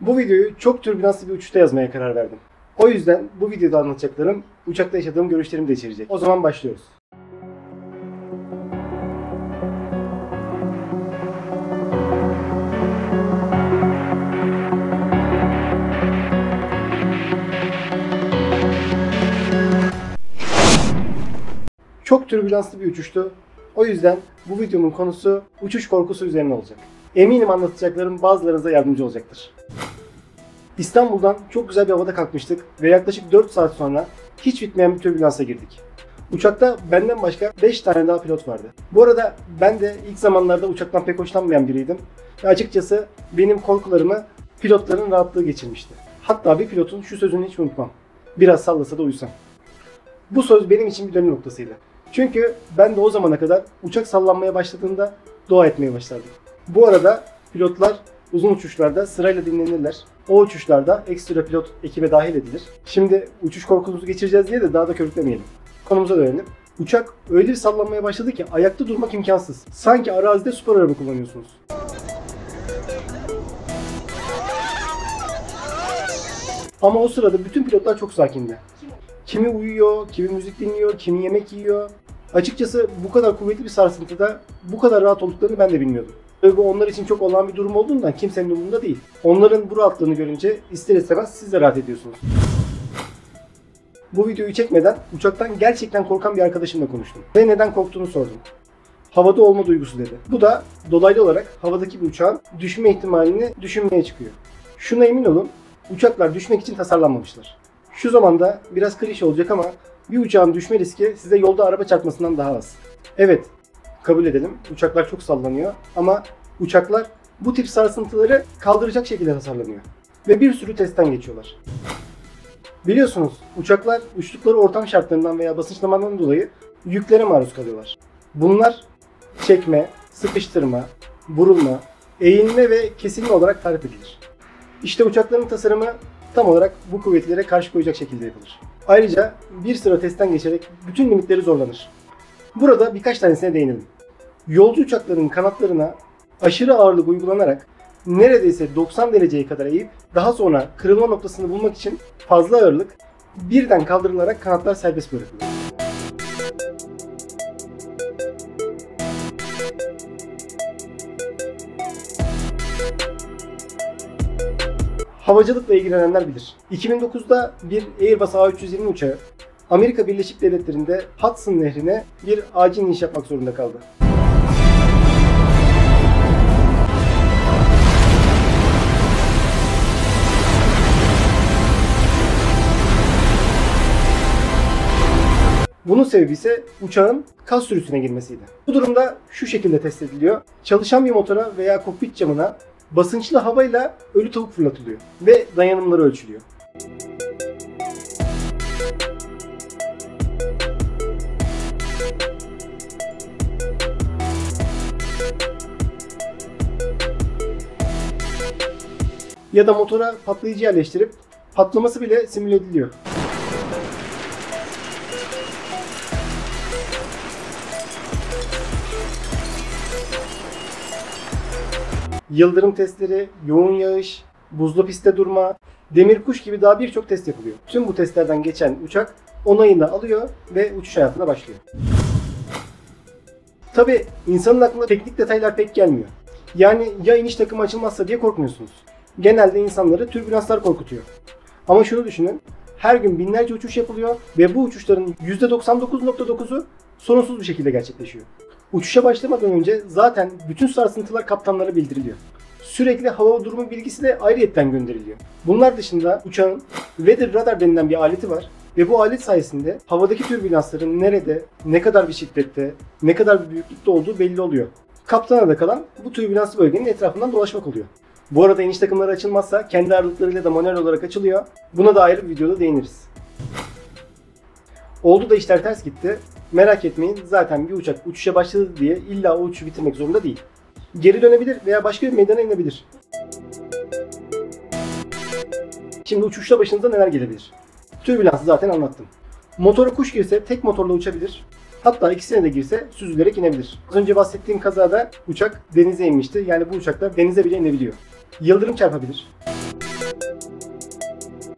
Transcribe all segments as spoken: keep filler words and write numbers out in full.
Bu videoyu çok türbülanslı bir uçuşta yazmaya karar verdim. O yüzden bu videoda anlatacaklarım uçakta yaşadığım görüşlerimi de içerecek. O zaman başlıyoruz. Çok türbülanslı bir uçuştu. O yüzden bu videomun konusu uçuş korkusu üzerine olacak. Eminim anlatacaklarım bazılarınıza yardımcı olacaktır. İstanbul'dan çok güzel bir havada kalkmıştık ve yaklaşık dört saat sonra hiç bitmeyen bir türbülansa girdik. Uçakta benden başka beş tane daha pilot vardı. Bu arada ben de ilk zamanlarda uçaktan pek hoşlanmayan biriydim. Ve açıkçası benim korkularımı pilotların rahatlığı geçirmişti. Hatta bir pilotun şu sözünü hiç unutmam. Biraz sallasa da uyusam. Bu söz benim için bir dönüm noktasıydı. Çünkü ben de o zamana kadar uçak sallanmaya başladığında dua etmeye başlardım. Bu arada pilotlar uzun uçuşlarda sırayla dinlenirler. O uçuşlarda ekstra pilot ekibe dahil edilir. Şimdi uçuş korkumuzu geçireceğiz diye de daha da körüklemeyelim. Konumuza dönelim. Uçak öyle bir sallanmaya başladı ki ayakta durmak imkansız. Sanki arazide spor araba kullanıyorsunuz. Ama o sırada bütün pilotlar çok sakindi. Kimi uyuyor, kimi müzik dinliyor, kimi yemek yiyor. Açıkçası bu kadar kuvvetli bir sarsıntıda bu kadar rahat olduklarını ben de bilmiyordum. Ve bu onlar için çok olağan bir durum olduğundan kimsenin umurunda değil. Onların bu rahatlığını görünce ister istemez siz de rahat ediyorsunuz. Bu videoyu çekmeden uçaktan gerçekten korkan bir arkadaşımla konuştum. Ve neden korktuğunu sordum. Havada olma duygusu dedi. Bu da dolaylı olarak havadaki bir uçağın düşme ihtimalini düşünmeye çıkıyor. Şuna emin olun, uçaklar düşmek için tasarlanmamışlar. Şu zamanda biraz klişe olacak ama bir uçağın düşme riski size yolda araba çarpmasından daha az. Evet, kabul edelim, uçaklar çok sallanıyor ama uçaklar bu tip sarsıntıları kaldıracak şekilde tasarlanıyor. Ve bir sürü testten geçiyorlar. Biliyorsunuz uçaklar uçtukları ortam şartlarından veya basınçlamandan dolayı yüklere maruz kalıyorlar. Bunlar çekme, sıkıştırma, burulma, eğilme ve kesilme olarak tarif edilir. İşte uçakların tasarımı tam olarak bu kuvvetlere karşı koyacak şekilde yapılır. Ayrıca bir sıra testten geçerek bütün limitleri zorlanır. Burada birkaç tanesine değinelim. Yolcu uçakların kanatlarına aşırı ağırlık uygulanarak neredeyse doksan dereceye kadar eğip daha sonra kırılma noktasını bulmak için fazla ağırlık birden kaldırılarak kanatlar serbest bırakılır. Havacılıkla ilgilenenler bilir. iki bin dokuzda bir Airbus A üç yüz yirmi uçağı Amerika Birleşik Devletleri'nde Hudson Nehri'ne bir acil iniş yapmak zorunda kaldı. Bunun sebebi ise uçağın kas sürüsüne girmesiydi. Bu durumda şu şekilde test ediliyor. Çalışan bir motora veya kokpit camına basınçlı havayla ölü tavuk fırlatılıyor ve dayanımları ölçülüyor. Ya da motora patlayıcı yerleştirip patlaması bile simüle ediliyor. Yıldırım testleri, yoğun yağış, buzlu pistte durma, demir kuş gibi daha birçok test yapılıyor. Tüm bu testlerden geçen uçak onayını alıyor ve uçuş hayatına başlıyor. Tabi insanın aklına teknik detaylar pek gelmiyor. Yani ya iniş takımı açılmazsa diye korkmuyorsunuz. Genelde insanları türbülanslar korkutuyor. Ama şunu düşünün, her gün binlerce uçuş yapılıyor ve bu uçuşların yüzde doksan dokuz nokta dokuzu sorunsuz bir şekilde gerçekleşiyor. Uçuşa başlamadan önce zaten bütün sarsıntılar kaptanlara bildiriliyor. Sürekli hava durumu bilgisi de ayrıyetten gönderiliyor. Bunlar dışında uçağın weather radar denilen bir aleti var ve bu alet sayesinde havadaki türbülansların nerede, ne kadar bir şiddette, ne kadar bir büyüklükte olduğu belli oluyor. Kaptana da kalan bu türbülanslı bölgenin etrafından dolaşmak oluyor. Bu arada iniş takımları açılmazsa kendi ağırlıklarıyla da manuel olarak açılıyor. Buna da ayrı bir videoda değiniriz. Oldu da işler ters gitti. Merak etmeyin, zaten bir uçak uçuşa başladı diye illa o uçuşu bitirmek zorunda değil. Geri dönebilir veya başka bir meydana inebilir. Şimdi uçuşta başınıza neler gelebilir? Türbülansı zaten anlattım. Motora kuş girse tek motorla uçabilir. Hatta ikisine de girse süzülerek inebilir. Az önce bahsettiğim kazada uçak denize inmişti. Yani bu uçaklar denize bile inebiliyor. Yıldırım çarpabilir.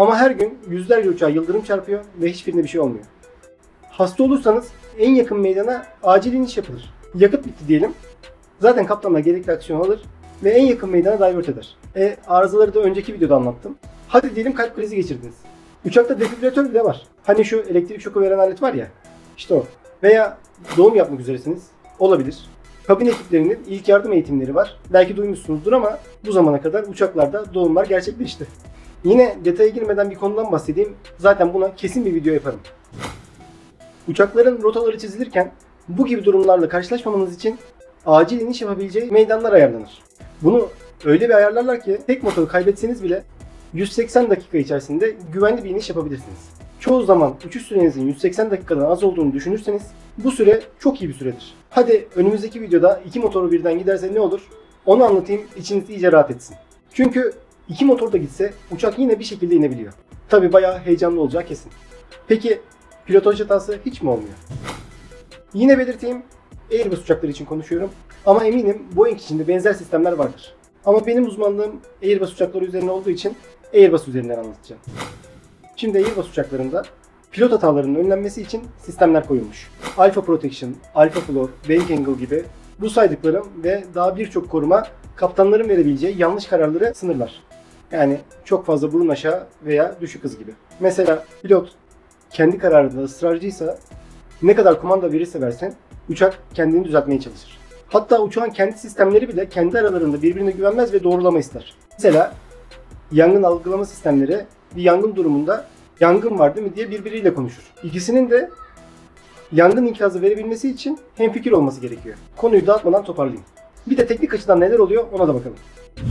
Ama her gün yüzlerce uçağa yıldırım çarpıyor ve hiçbirinde bir şey olmuyor. Hasta olursanız en yakın meydana acil iniş yapılır. Yakıt bitti diyelim. Zaten kaptanlar gerekli aksiyon alır ve en yakın meydana divert eder. E arızaları da önceki videoda anlattım. Hadi diyelim kalp krizi geçirdiniz. Uçakta defibrilatör bile var. Hani şu elektrik şoku veren alet var ya. İşte o. Veya doğum yapmak üzeresiniz. Olabilir. Kabin ekiplerinin ilk yardım eğitimleri var. Belki duymuşsunuzdur ama bu zamana kadar uçaklarda doğumlar gerçekleşti. Yine detaya girmeden bir konudan bahsedeyim. Zaten buna kesin bir video yaparım. Uçakların rotaları çizilirken bu gibi durumlarla karşılaşmamanız için acil iniş yapabileceği meydanlar ayarlanır. Bunu öyle bir ayarlarlar ki tek motoru kaybetseniz bile yüz seksen dakika içerisinde güvenli bir iniş yapabilirsiniz. Çoğu zaman uçuş sürenizin yüz seksen dakikadan az olduğunu düşünürseniz bu süre çok iyi bir süredir. Hadi önümüzdeki videoda iki motoru birden giderse ne olur? Onu anlatayım, içiniz iyice rahat etsin. Çünkü iki motor da gitse uçak yine bir şekilde inebiliyor. Tabi bayağı heyecanlı olacağı kesin. Peki pilotaj hatası hiç mi olmuyor? Yine belirteyim, Airbus uçakları için konuşuyorum. Ama eminim Boeing için de benzer sistemler vardır. Ama benim uzmanlığım Airbus uçakları üzerine olduğu için Airbus üzerinden anlatacağım. Şimdi Airbus uçaklarında pilot hatalarının önlenmesi için sistemler koyulmuş. Alpha Protection, Alpha Floor, Bank Angle gibi bu saydıklarım ve daha birçok koruma kaptanların verebileceği yanlış kararları sınırlar. Yani çok fazla burun aşağı veya düşük hız gibi. Mesela pilot kendi kararında ısrarcıysa ne kadar kumanda verirse versin uçak kendini düzeltmeye çalışır. Hatta uçağın kendi sistemleri bile kendi aralarında birbirine güvenmez ve doğrulama ister. Mesela yangın algılama sistemleri bir yangın durumunda yangın var değil mi diye birbiriyle konuşur. İkisinin de yangın ikazı verebilmesi için hemfikir olması gerekiyor. Konuyu dağıtmadan toparlayayım. Bir de teknik açıdan neler oluyor ona da bakalım.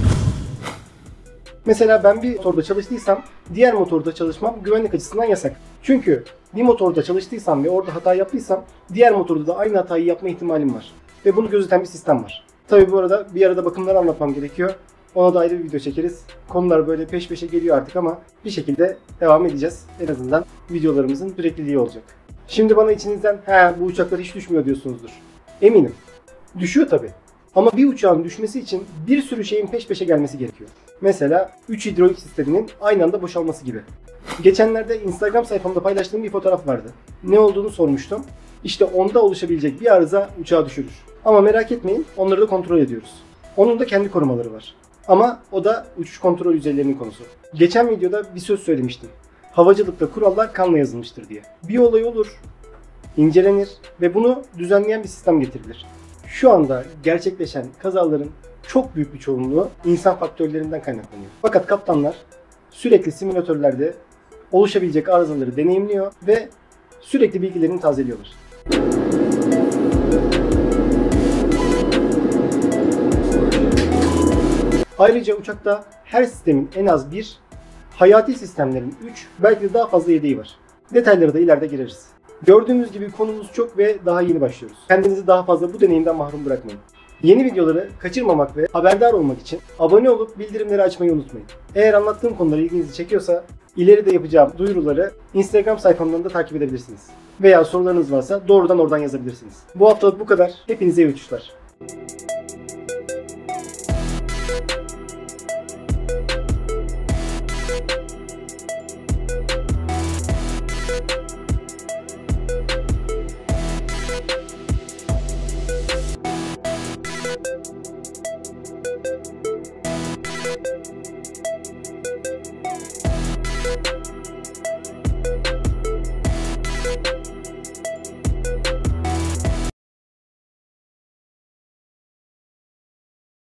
Mesela ben bir motorda çalıştıysam diğer motorda çalışmam güvenlik açısından yasak. Çünkü bir motorda çalıştıysam ve orada hata yaptıysam diğer motorda da aynı hatayı yapma ihtimalim var. Ve bunu gözeten bir sistem var. Tabi bu arada bir arada bakımları anlatmam gerekiyor. Ona da ayrı bir video çekeriz. Konular böyle peş peşe geliyor artık ama bir şekilde devam edeceğiz. En azından videolarımızın sürekliliği olacak. Şimdi bana içinizden he bu uçaklar hiç düşmüyor diyorsunuzdur. Eminim. Düşüyor tabi. Ama bir uçağın düşmesi için bir sürü şeyin peş peşe gelmesi gerekiyor. Mesela üç hidrolik sisteminin aynı anda boşalması gibi. Geçenlerde Instagram sayfamda paylaştığım bir fotoğraf vardı. Ne olduğunu sormuştum. İşte onda oluşabilecek bir arıza uçağı düşürür. Ama merak etmeyin, onları da kontrol ediyoruz. Onun da kendi korumaları var. Ama o da uçuş kontrol yüzeylerinin konusu. Geçen videoda bir söz söylemiştim. Havacılıkta kurallar kanla yazılmıştır diye. Bir olay olur, incelenir ve bunu düzenleyen bir sistem getirilir. Şu anda gerçekleşen kazaların çok büyük bir çoğunluğu insan faktörlerinden kaynaklanıyor. Fakat kaptanlar sürekli simülatörlerde oluşabilecek arızaları deneyimliyor ve sürekli bilgilerini tazeliyorlar. Ayrıca uçakta her sistemin en az bir, hayati sistemlerin üç, belki de daha fazla yedeği var. Detaylara da ileride gireriz. Gördüğünüz gibi konumuz çok ve daha yeni başlıyoruz. Kendinizi daha fazla bu deneyimden mahrum bırakmayın. Yeni videoları kaçırmamak ve haberdar olmak için abone olup bildirimleri açmayı unutmayın. Eğer anlattığım konular ilginizi çekiyorsa ileride yapacağım duyuruları Instagram sayfamdan da takip edebilirsiniz. Veya sorularınız varsa doğrudan oradan yazabilirsiniz. Bu haftalık bu kadar. Hepinize iyi uçuşlar.